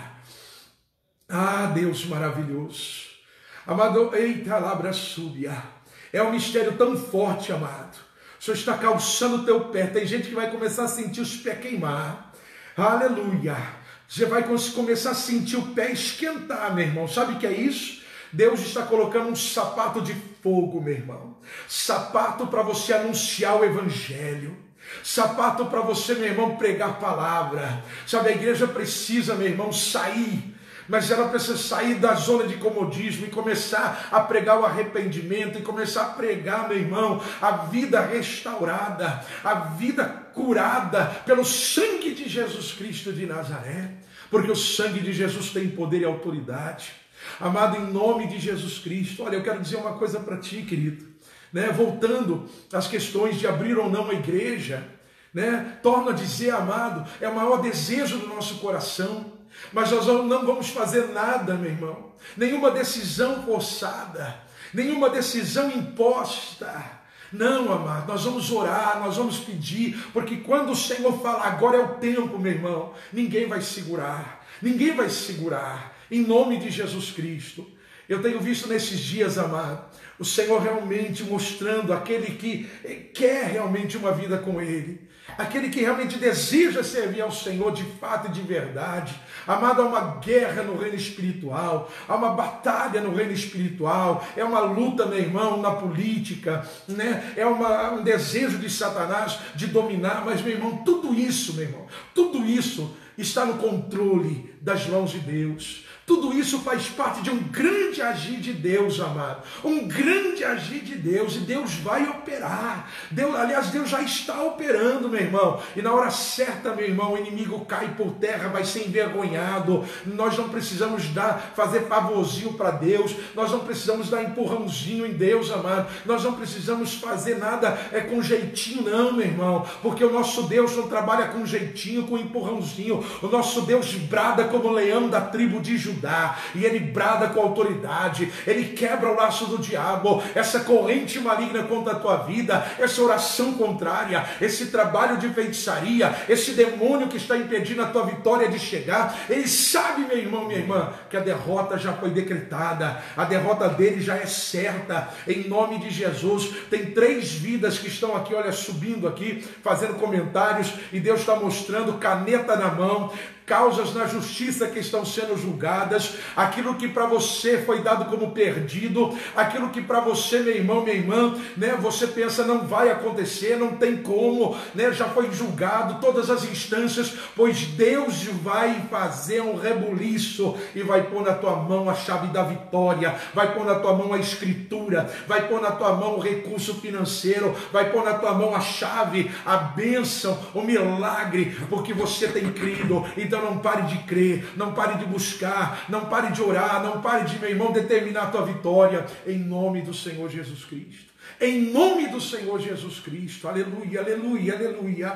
Ah, Deus maravilhoso, amado, eita, labra súbia, é um mistério tão forte, amado. O Senhor está calçando o teu pé. Tem gente que vai começar a sentir os pés queimar, aleluia. Você vai começar a sentir o pé esquentar, meu irmão. Sabe o que é isso? Deus está colocando um sapato de fogo, meu irmão. Sapato para você anunciar o evangelho. Sapato para você, meu irmão, pregar a palavra. Sabe, a igreja precisa, meu irmão, sair. Mas ela precisa sair da zona de comodismo e começar a pregar o arrependimento, e começar a pregar, meu irmão, a vida restaurada, a vida curada pelo sangue de Jesus Cristo de Nazaré. Porque o sangue de Jesus tem poder e autoridade. Amado, em nome de Jesus Cristo, olha, eu quero dizer uma coisa para ti, querido, né? Voltando às questões de abrir ou não a igreja, né? Torno a dizer, amado, é o maior desejo do nosso coração, mas nós não vamos fazer nada, meu irmão, nenhuma decisão forçada, nenhuma decisão imposta. Não, amado, nós vamos orar, nós vamos pedir, porque quando o Senhor fala, agora é o tempo, meu irmão, ninguém vai segurar, ninguém vai segurar. Em nome de Jesus Cristo. Eu tenho visto nesses dias, amado, o Senhor realmente mostrando aquele que quer realmente uma vida com Ele, aquele que realmente deseja servir ao Senhor de fato e de verdade. Amado, há uma guerra no reino espiritual, há uma batalha no reino espiritual, é uma luta, meu irmão, na política, né? É uma, um desejo de Satanás de dominar, mas, meu irmão, tudo isso, meu irmão, tudo isso está no controle das mãos de Deus. Tudo isso faz parte de um grande agir de Deus, amado. Um grande agir de Deus. E Deus vai operar. Deus, aliás, Deus já está operando, meu irmão. E na hora certa, meu irmão, o inimigo cai por terra, vai ser envergonhado. Nós não precisamos dar, fazer favorzinho para Deus. Nós não precisamos dar empurrãozinho em Deus, amado. Nós não precisamos fazer nada é, com jeitinho, não, meu irmão. Porque o nosso Deus não trabalha com jeitinho, com empurrãozinho. O nosso Deus brada como o leão da tribo de Judá. E ele brada com autoridade, ele quebra o laço do diabo, essa corrente maligna contra a tua vida, essa oração contrária, esse trabalho de feitiçaria, esse demônio que está impedindo a tua vitória de chegar. Ele sabe, meu irmão, minha irmã, que a derrota já foi decretada, a derrota dele já é certa, em nome de Jesus. Tem três vidas que estão aqui, olha, subindo aqui, fazendo comentários, e Deus está mostrando, caneta na mão, causas na justiça que estão sendo julgadas, aquilo que para você foi dado como perdido, aquilo que para você, meu irmão, minha irmã, né, você pensa não vai acontecer, não tem como, né, já foi julgado, todas as instâncias, pois Deus vai fazer um rebuliço e vai pôr na tua mão a chave da vitória, vai pôr na tua mão a escritura, vai pôr na tua mão o recurso financeiro, vai pôr na tua mão a chave, a bênção, o milagre, porque você tem crido. Então não pare de crer, não pare de buscar, não pare de orar, não pare de, meu irmão, determinar a tua vitória, em nome do Senhor Jesus Cristo. Em nome do Senhor Jesus Cristo, aleluia, aleluia, aleluia.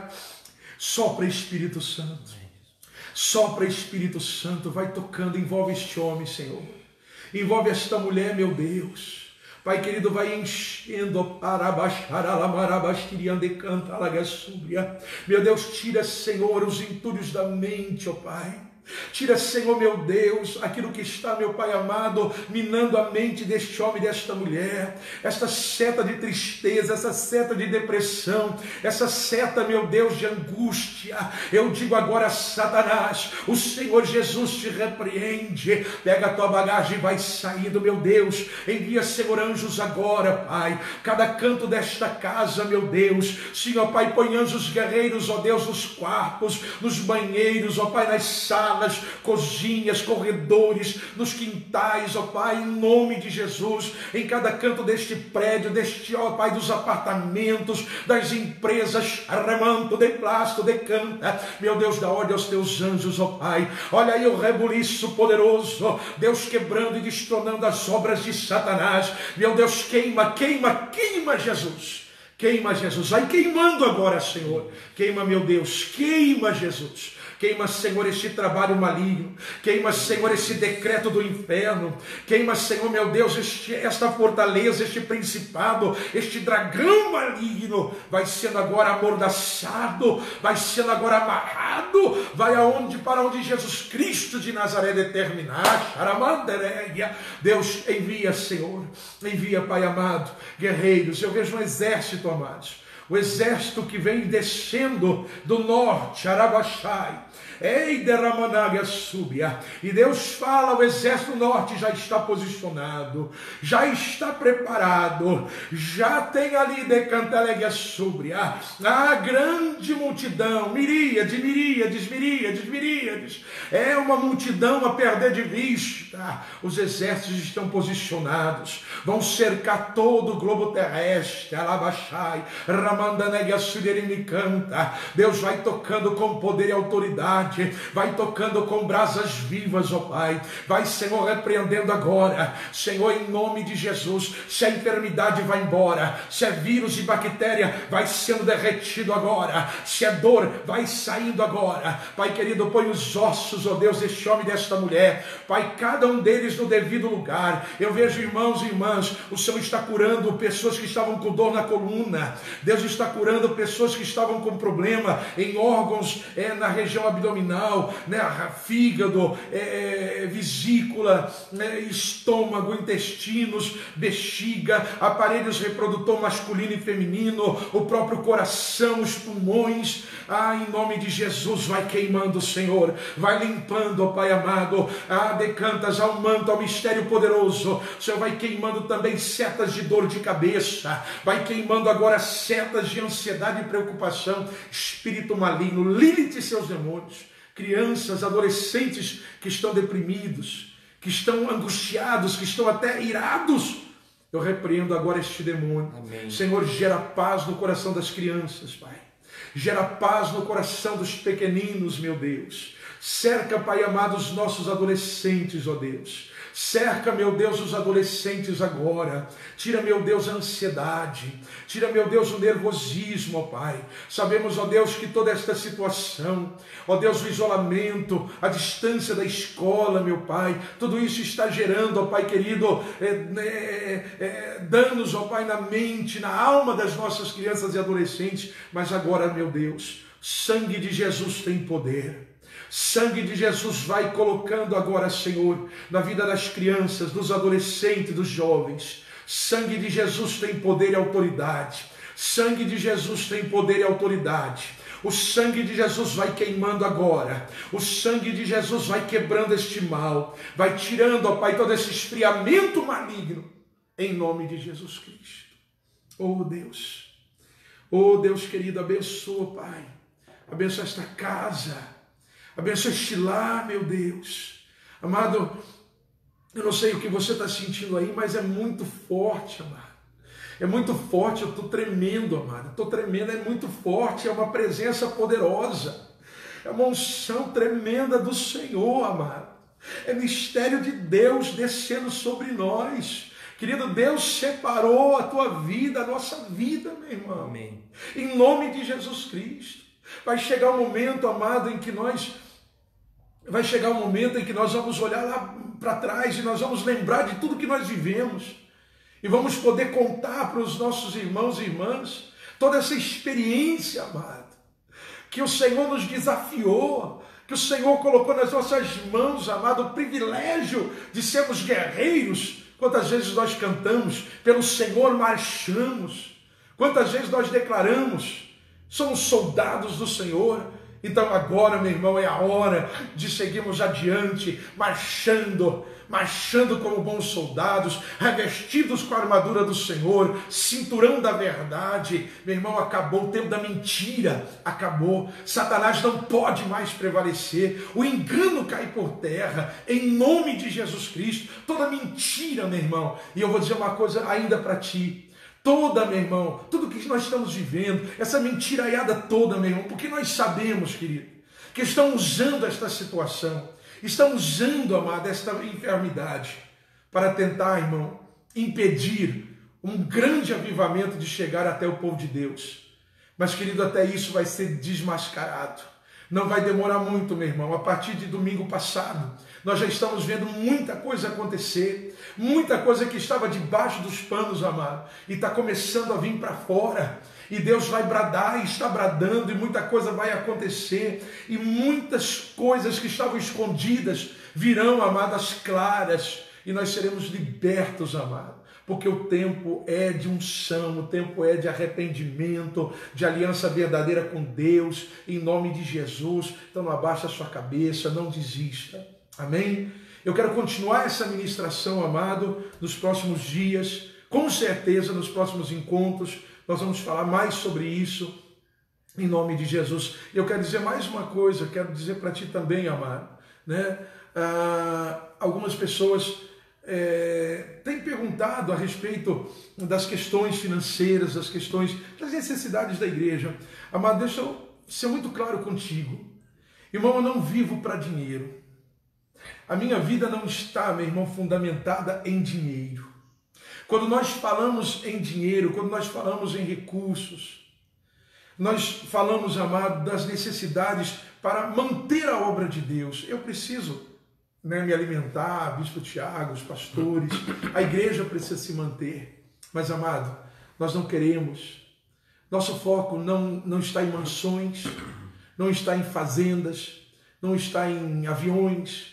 Sopra Espírito Santo, sopra Espírito Santo, vai tocando, envolve este homem, Senhor, envolve esta mulher, meu Deus. Pai querido, vai enchendo, para baixar a lamarabastiriande canta lagasúbria. Meu Deus, tira, Senhor, os entulhos da mente, ó Pai. Tira, Senhor, meu Deus, aquilo que está, meu Pai amado, minando a mente deste homem e desta mulher, esta seta de tristeza, essa seta de depressão, essa seta, meu Deus, de angústia. Eu digo agora, Satanás, o Senhor Jesus te repreende. Pega a tua bagagem e vai saindo, meu Deus. Envia, Senhor, anjos agora, Pai, cada canto desta casa, meu Deus. Senhor, Pai, põe anjos guerreiros, ó Deus, nos quartos, nos banheiros, ó Pai, nas salas, nas cozinhas, corredores, nos quintais, ó Pai, em nome de Jesus, em cada canto deste prédio, deste, ó Pai, dos apartamentos, das empresas, arremanto de plasto, de canta, meu Deus, dá ordem aos teus anjos, ó Pai. Olha aí o rebuliço poderoso, Deus quebrando e destronando as obras de Satanás. Meu Deus, queima, queima, queima, Jesus. Queima, Jesus. Vai queimando agora, Senhor. Queima, meu Deus. Queima, Jesus. Queima, Senhor, este trabalho maligno. Queima, Senhor, esse decreto do inferno. Queima, Senhor, meu Deus, este, esta fortaleza, este principado, este dragão maligno. Vai sendo agora amordaçado, vai sendo agora amarrado. Vai aonde, para onde Jesus Cristo de Nazaré determinar. Deus, envia, Senhor. Envia, Pai amado, guerreiros. Eu vejo um exército, amados. O exército que vem descendo do norte, Arabaxai, ei, derramanaga súbia. E Deus fala, o exército norte já está posicionado, já está preparado, já tem ali decantalega súbia, a grande multidão, miríades, miríades, miríades, miríades, é uma multidão a perder de vista. Os exércitos estão posicionados, vão cercar todo o globo terrestre, Arabaxai, canta. Deus vai tocando com poder e autoridade, vai tocando com brasas vivas, ó Pai. Vai, Senhor, repreendendo agora, Senhor, em nome de Jesus. Se a enfermidade vai embora, se é vírus e bactéria, vai sendo derretido agora, se é dor, vai saindo agora. Pai querido, põe os ossos, ó Deus, deste homem e desta mulher, Pai, cada um deles no devido lugar. Eu vejo irmãos e irmãs, o Senhor está curando pessoas que estavam com dor na coluna. Deus está curando pessoas que estavam com problema em órgãos, é, na região abdominal, né, fígado, é, vesícula, né, estômago, intestinos, bexiga, aparelhos reprodutor masculino e feminino, o próprio coração, os pulmões. Ah, em nome de Jesus, vai queimando, Senhor, vai limpando, ó Pai amado. Ah, decantas ao manto, ao mistério poderoso. O Senhor vai queimando também setas de dor de cabeça, vai queimando agora setas de ansiedade e preocupação, espírito maligno, Lilith e seus demônios, crianças, adolescentes que estão deprimidos, que estão angustiados, que estão até irados. Eu repreendo agora este demônio. Amém. Senhor, gera paz no coração das crianças, Pai. Gera paz no coração dos pequeninos, meu Deus. Cerca, Pai amado, os nossos adolescentes, ó Deus. Cerca, meu Deus, os adolescentes agora. Tira, meu Deus, a ansiedade. Tira, meu Deus, o nervosismo, ó Pai. Sabemos, ó Deus, que toda esta situação, ó Deus, o isolamento, a distância da escola, meu Pai, tudo isso está gerando, ó Pai querido, é, é, é, danos, ó Pai, na mente, na alma das nossas crianças e adolescentes. Mas agora, meu Deus, sangue de Jesus tem poder. Sangue de Jesus vai colocando agora, Senhor, na vida das crianças, dos adolescentes, dos jovens. Sangue de Jesus tem poder e autoridade. Sangue de Jesus tem poder e autoridade. O sangue de Jesus vai queimando agora. O sangue de Jesus vai quebrando este mal. Vai tirando, ó Pai, todo esse esfriamento maligno. Em nome de Jesus Cristo. Oh Deus. Oh Deus querido, abençoa, Pai. Abençoa esta casa. Abençoa este lar, meu Deus. Amado, eu não sei o que você está sentindo aí, mas é muito forte, amado. É muito forte, eu estou tremendo, amado. Estou tremendo, é muito forte, é uma presença poderosa. É uma unção tremenda do Senhor, amado. É mistério de Deus descendo sobre nós. Querido, Deus separou a tua vida, a nossa vida, meu irmão. Amém. Em nome de Jesus Cristo. Vai chegar um momento, amado, em que nós... Vai chegar um momento em que nós vamos olhar lá para trás e nós vamos lembrar de tudo que nós vivemos. e vamos poder contar para os nossos irmãos e irmãs toda essa experiência, amado, que o Senhor nos desafiou, que o Senhor colocou nas nossas mãos, amado, o privilégio de sermos guerreiros. Quantas vezes nós cantamos, pelo Senhor marchamos, quantas vezes nós declaramos, somos soldados do Senhor. Então agora, meu irmão, é a hora de seguirmos adiante, marchando, marchando como bons soldados, revestidos com a armadura do Senhor, cinturão da verdade. Meu irmão, acabou o tempo da mentira, acabou. Satanás não pode mais prevalecer, o engano cai por terra, em nome de Jesus Cristo. Toda mentira, meu irmão, e eu vou dizer uma coisa ainda para ti, toda, meu irmão, tudo que nós estamos vivendo, essa mentiraiada toda, meu irmão, porque nós sabemos, querido, que estão usando esta situação, estão usando, amado, esta enfermidade para tentar, irmão, impedir um grande avivamento de chegar até o povo de Deus. Mas, querido, até isso vai ser desmascarado. Não vai demorar muito, meu irmão. A partir de domingo passado, nós já estamos vendo muita coisa acontecer, muita coisa que estava debaixo dos panos, amado, e está começando a vir para fora. E Deus vai bradar, e está bradando, e muita coisa vai acontecer, e muitas coisas que estavam escondidas virão, amadas, claras, e nós seremos libertos, amado. Porque o tempo é de unção, o tempo é de arrependimento, de aliança verdadeira com Deus, em nome de Jesus. Então não abaixa a sua cabeça, não desista. Amém? Eu quero continuar essa ministração, amado, nos próximos dias. Com certeza, nos próximos encontros, nós vamos falar mais sobre isso, em nome de Jesus. E eu quero dizer mais uma coisa, eu quero dizer para ti também, amado, né? Ah, algumas pessoas É, tem perguntado a respeito das questões financeiras, das questões, das necessidades da igreja. Amado, deixa eu ser muito claro contigo. Irmão, eu não vivo para dinheiro. A minha vida não está, meu irmão, fundamentada em dinheiro. Quando nós falamos em dinheiro, quando nós falamos em recursos, nós falamos, amado, das necessidades para manter a obra de Deus. Eu preciso Né, me alimentar, bispo Tiago, os pastores, a igreja precisa se manter. Mas, amado, nós não queremos. Nosso foco não, não está em mansões, não está em fazendas, não está em aviões,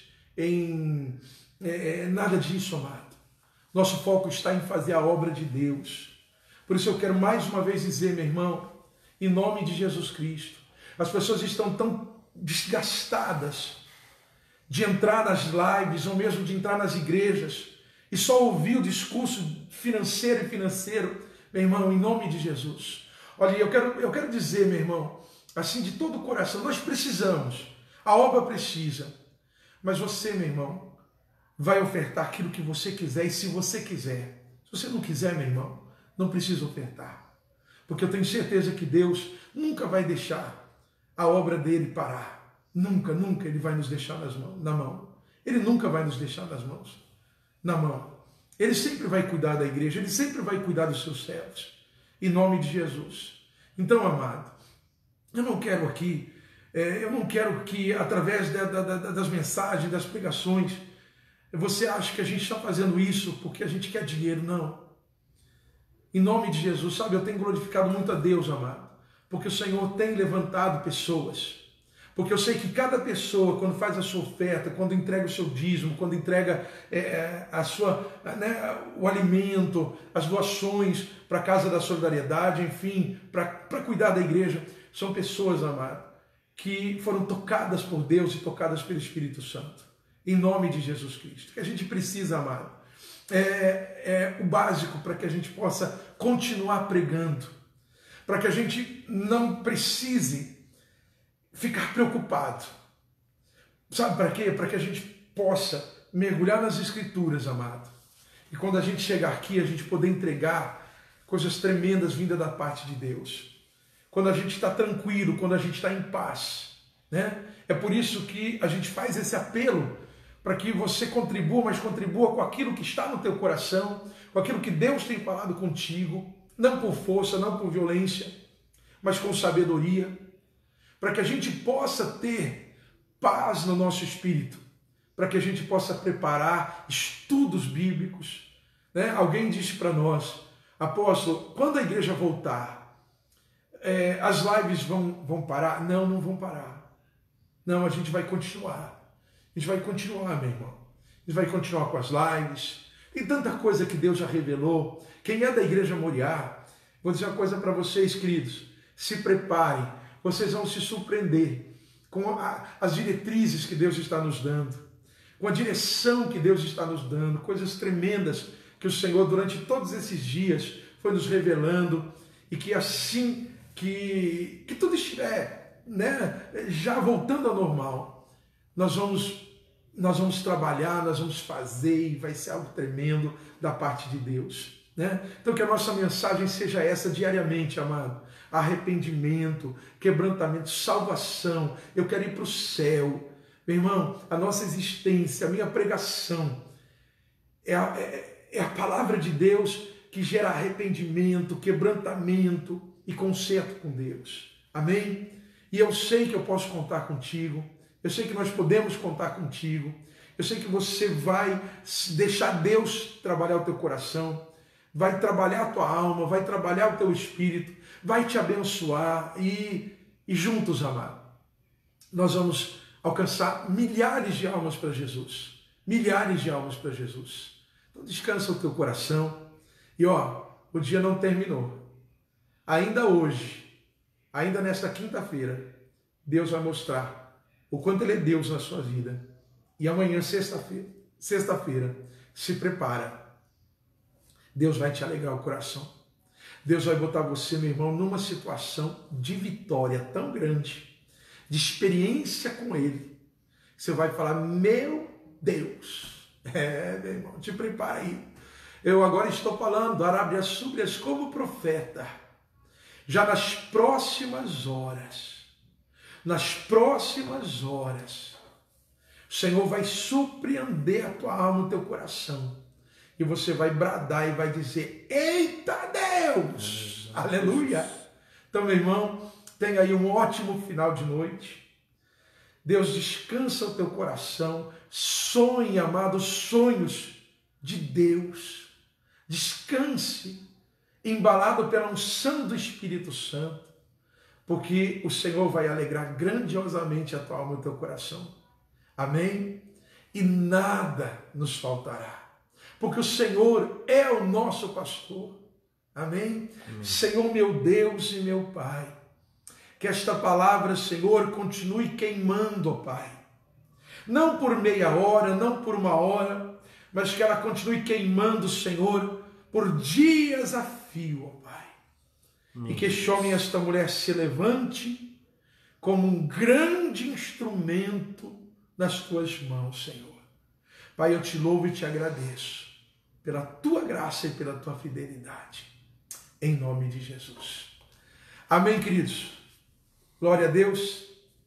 em é, nada disso, amado. Nosso foco está em fazer a obra de Deus. Por isso eu quero mais uma vez dizer, meu irmão, em nome de Jesus Cristo, as pessoas estão tão desgastadas de entrar nas lives, ou mesmo de entrar nas igrejas, e só ouvir o discurso financeiro e financeiro, meu irmão, em nome de Jesus. Olha, eu quero, eu quero dizer, meu irmão, assim de todo o coração, nós precisamos, a obra precisa, mas você, meu irmão, vai ofertar aquilo que você quiser, e se você quiser. Se você não quiser, meu irmão, não precisa ofertar, porque eu tenho certeza que Deus nunca vai deixar a obra dele parar. Nunca, nunca Ele vai nos deixar nas mãos, na mão. Ele nunca vai nos deixar nas mãos, na mão. Ele sempre vai cuidar da igreja, Ele sempre vai cuidar dos seus servos, em nome de Jesus. Então, amado, eu não quero aqui, é, eu não quero que através da, da, da, das mensagens, das pregações, você ache que a gente está fazendo isso porque a gente quer dinheiro, não. Em nome de Jesus, sabe, eu tenho glorificado muito a Deus, amado, porque o Senhor tem levantado pessoas. Porque eu sei que cada pessoa, quando faz a sua oferta, quando entrega o seu dízimo, quando entrega é, a sua, né, o alimento, as doações para a Casa da Solidariedade, enfim, para cuidar da igreja, são pessoas, amado, que foram tocadas por Deus e tocadas pelo Espírito Santo. Em nome de Jesus Cristo. Que a gente precisa, amado, é, é o básico para que a gente possa continuar pregando, para que a gente não precise ficar preocupado. Sabe para quê? Para que a gente possa mergulhar nas Escrituras, amado. E quando a gente chegar aqui, a gente poder entregar coisas tremendas vindas da parte de Deus. Quando a gente está tranquilo, quando a gente está em paz, né? É por isso que a gente faz esse apelo para que você contribua, mas contribua com aquilo que está no teu coração, com aquilo que Deus tem falado contigo, não por força, não por violência, mas com sabedoria, para que a gente possa ter paz no nosso espírito, para que a gente possa preparar estudos bíblicos, Né? Alguém disse para nós, apóstolo, quando a igreja voltar, é, as lives vão, vão parar? Não, não vão parar. Não, a gente vai continuar. A gente vai continuar, meu irmão. A gente vai continuar com as lives. Tem tanta coisa que Deus já revelou. Quem é da Igreja Moriá, vou dizer uma coisa para vocês, queridos. Se preparem. Vocês vão se surpreender com a, as diretrizes que Deus está nos dando. Com a direção que Deus está nos dando. Coisas tremendas que o Senhor, durante todos esses dias, foi nos revelando. E que assim que, que tudo estiver, né, já voltando ao normal, nós vamos... Nós vamos trabalhar, nós vamos fazer e vai ser algo tremendo da parte de Deus. Né? Então que a nossa mensagem seja essa diariamente, amado. Arrependimento, quebrantamento, salvação. Eu quero ir para o céu. Meu irmão, a nossa existência, a minha pregação é a, é, é a palavra de Deus que gera arrependimento, quebrantamento e conserto com Deus. Amém? E eu sei que eu posso contar contigo. Eu sei que nós podemos contar contigo. Eu sei que você vai deixar Deus trabalhar o teu coração, vai trabalhar a tua alma, vai trabalhar o teu espírito, vai te abençoar e, e juntos, amado, nós vamos alcançar milhares de almas para Jesus. Milhares de almas para Jesus. Então descansa o teu coração. E ó, o dia não terminou. Ainda hoje, ainda nesta quinta-feira, Deus vai mostrar o quanto Ele é Deus na sua vida. E amanhã, sexta-feira, sexta-feira, se prepara. Deus vai te alegrar o coração. Deus vai botar você, meu irmão, numa situação de vitória tão grande, de experiência com Ele. Você vai falar, meu Deus. É, meu irmão, te prepara aí. Eu agora estou falando, Arábias Súbrias, como profeta. Já nas próximas horas, nas próximas horas, o Senhor vai surpreender a tua alma, o teu coração. E você vai bradar e vai dizer, eita Deus! É, aleluia! Então, meu irmão, tenha aí um ótimo final de noite. Deus descansa o teu coração. Sonhe, amado, sonhos de Deus. Descanse, embalado pela unção do Espírito Santo. Porque o Senhor vai alegrar grandiosamente a tua alma e o teu coração. Amém? E nada nos faltará. Porque o Senhor é o nosso pastor. Amém? Amém? Senhor meu Deus e meu Pai, que esta palavra, Senhor, continue queimando, ó Pai. Não por meia hora, não por uma hora, mas que ela continue queimando, Senhor, por dias a fio, ó Pai. E que este homem e esta mulher se levante como um grande instrumento nas tuas mãos, Senhor. Pai, eu te louvo e te agradeço pela tua graça e pela tua fidelidade. Em nome de Jesus. Amém, queridos? Glória a Deus.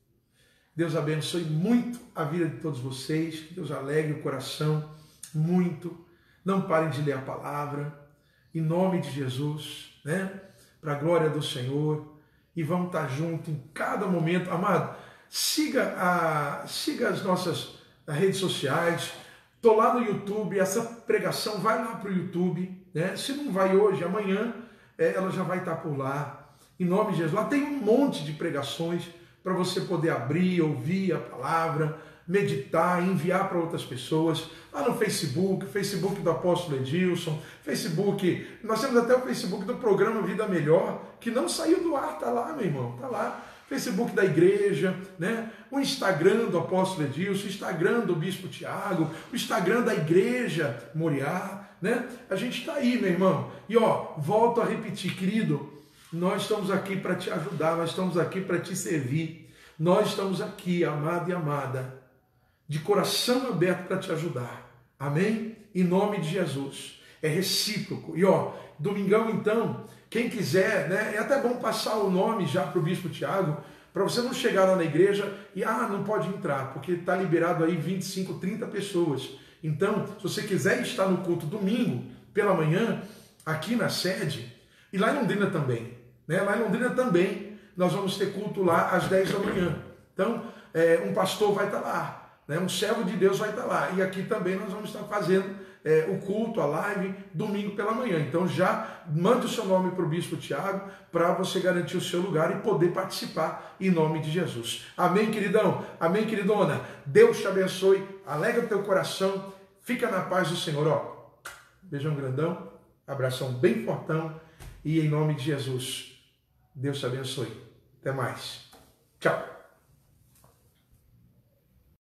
Deus abençoe muito a vida de todos vocês. Que Deus alegre o coração muito. Não parem de ler a palavra. Em nome de Jesus, né? Para a glória do Senhor, e vamos estar juntos em cada momento. Amado, siga, a, siga as nossas redes sociais, estou lá no YouTube, essa pregação vai lá para o YouTube, né? Se não vai hoje, amanhã, é, ela já vai estar por lá, em nome de Jesus. Lá tem um monte de pregações para você poder abrir, ouvir a palavra, meditar, enviar para outras pessoas, lá no Facebook, Facebook do Apóstolo Edilson, Facebook, nós temos até o Facebook do programa Vida Melhor, que não saiu do ar, tá lá, meu irmão, tá lá, Facebook da igreja, né? O Instagram do Apóstolo Edilson, o Instagram do Bispo Tiago, o Instagram da Igreja Moriá, né? A gente está aí, meu irmão, e ó, volto a repetir, querido, nós estamos aqui para te ajudar, nós estamos aqui para te servir, nós estamos aqui, amado e amada, de coração aberto para te ajudar. Amém? Em nome de Jesus. É recíproco. E ó, domingão então, quem quiser, né? É até bom passar o nome já para o Bispo Tiago, para você não chegar lá na igreja e, ah, não pode entrar, porque está liberado aí vinte e cinco, trinta pessoas. Então, se você quiser estar no culto domingo, pela manhã, aqui na sede, e lá em Londrina também, né? Lá em Londrina também, nós vamos ter culto lá às dez da manhã. Então, é, um pastor vai estar lá, né? Um servo de Deus vai estar lá. E aqui também nós vamos estar fazendo é, o culto, a live, domingo pela manhã. Então já mande o seu nome para o Bispo Tiago, para você garantir o seu lugar e poder participar em nome de Jesus. Amém, queridão? Amém, queridona? Deus te abençoe, alegra o teu coração, fica na paz do Senhor. Ó, beijão grandão, abração bem fortão e em nome de Jesus, Deus te abençoe. Até mais. Tchau.